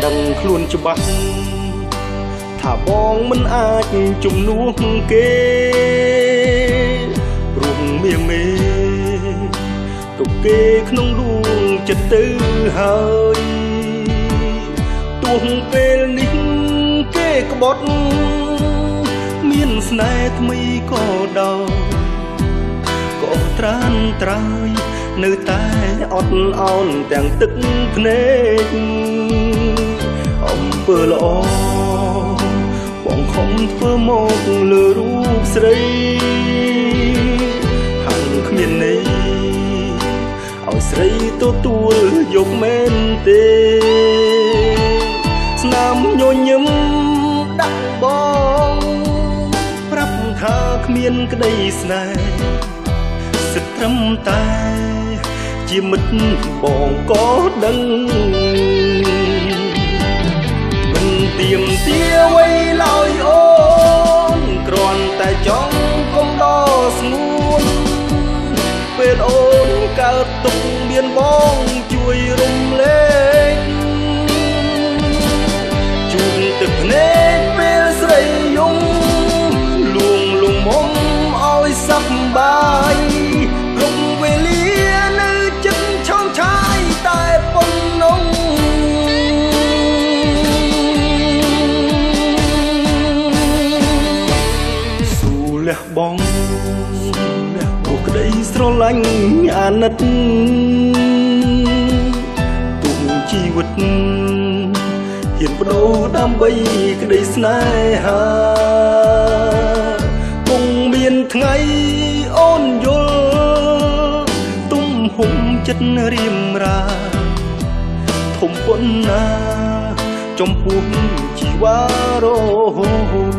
ដឹងខ្លួនច្បាស់ថាបងមិនអាចជំនួសគេព្រោះមាមេទុកគេក្នុងដួងចិត្តទៅហើយទោះពេលនេះគេក្បត់មានស្នេហ៍ថ្មីក៏ដោយក៏ត្រានត្រើយនៅតែអត់អោនទាំងទឹកភ្នែកអំពើល្អបងខំធ្វើមកលើរូបស្រីហាំគ្មានន័យឲ្យស្រីទទួលយកមែនទេស្នាមញញឹមដាក់បងប្រាប់ថាគ្មានក្តីស្នេហ៍សិតត្រឹមតែជាមិត្តបងក៏ដឹងមិនទៀមទាអ្វីឡើយអូនគ្រាន់តែចង់កុំដល់ស្ងួនពេលអូនកើតទុកមានបងជួយរំលែកជួបទឹកភ្នែកពេលស្រីយំលួងលំមុំឲ្យសប្បាយគ្រប់វេលានៅចិត្តឆោមឆាយតែប៉ុណ្ណឹងស៊ូលះបងព្រោះក្តីស្រឡាញ់អាណិតទុកជីវិតហ៊ានបដូរដើម្បីក្តីស្នេហាគង់មានថ្ងៃអូនយល់ទំហំចិត្តរៀមរាធំប៉ុណ្ណាចំពោះជីវ៉ារហូត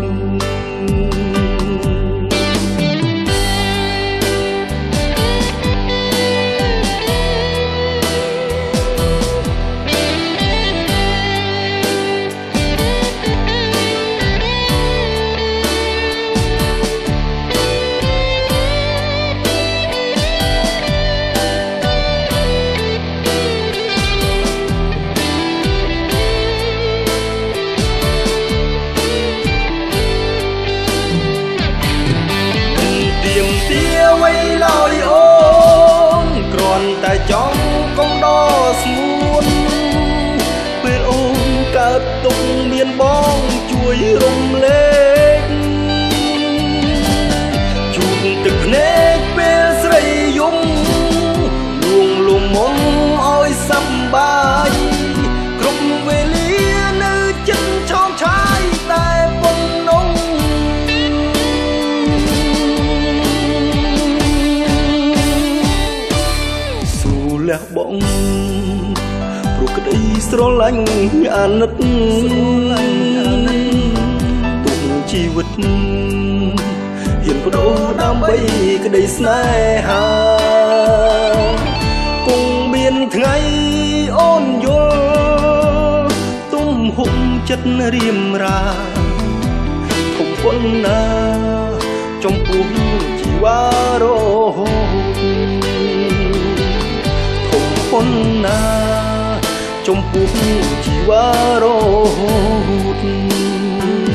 អ្វីឡើយអូនគ្រាន់តែចង់កុំដល់ស្ងួនពេលអូនកើតទុកមានបងជួយរំលែកជួបទឹកភ្នែកពេលស្រីយំលួងលំមុំឲ្យសប្បាយគ្រប់វេលានៅចិត្តឆោមឆាយតែប៉ុណ្ណឹងលះបងព្រោះក្តីស្រឡាញ់អាណិតទុកជីវិតហ៊ានបដូរដើម្បីក្តីស្នេហាគង់មានថ្ងៃអូនយល់ទំហំចិត្តរៀមរាធំប៉ុណ្ណាចំពោះជីវ៉ារហូតប៉ុណ្ណាចំពោះជីវ៉ារហូត